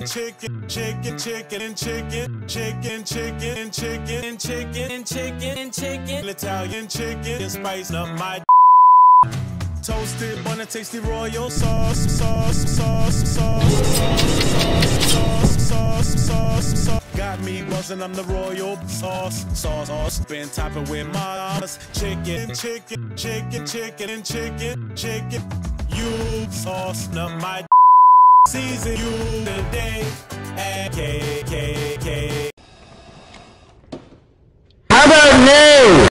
chicken, chicken, chicken, and chicken, chicken, chicken, and chicken, and chicken, and chicken, and chicken, Italian chicken, and spice up my toasted on a tasty royal sauce, sauce, sauce, sauce, sauce, sauce, sauce, sauce. Got me buzzing, I'm the royal sauce, sauce, sauce. Been topping with my chicken, chicken, chicken, chicken, and chicken, chicken. You sauce, now my season you today, AKK.